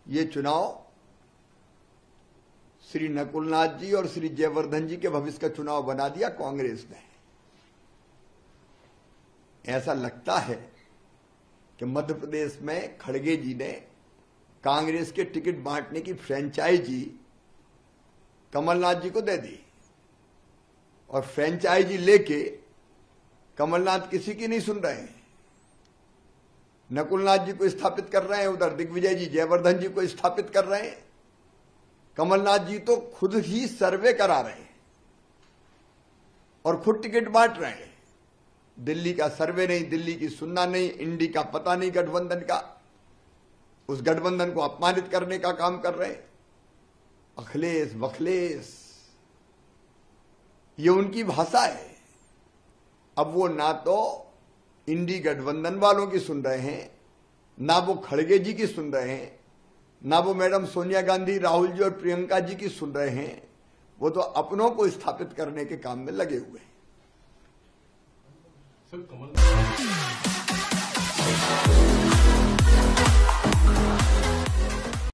ये चुनाव श्री नकुलनाथ जी और श्री जयवर्धन जी के भविष्य का चुनाव बना दिया कांग्रेस ने। ऐसा लगता है कि मध्य प्रदेश में खड़गे जी ने कांग्रेस के टिकट बांटने की फ्रेंचाइजी कमलनाथ जी को दे दी और फ्रेंचाइजी लेके कमलनाथ किसी की नहीं सुन रहे हैं। नकुलनाथ जी को स्थापित कर रहे हैं, उधर दिग्विजय जी जयवर्धन जी को स्थापित कर रहे हैं। कमलनाथ जी तो खुद ही सर्वे करा रहे हैं और खुद टिकट बांट रहे हैं। दिल्ली का सर्वे नहीं, दिल्ली की सुनना नहीं, इंडी का पता नहीं गठबंधन का, उस गठबंधन को अपमानित करने का काम कर रहे हैं। अखिलेश बखलेश, ये उनकी भाषा है। अब वो ना तो इंडी गठबंधन वालों की सुन रहे हैं, ना वो खड़गे जी की सुन रहे हैं, ना वो मैडम सोनिया गांधी, राहुल जी और प्रियंका जी की सुन रहे हैं। वो तो अपनों को स्थापित करने के काम में लगे हुए हैं।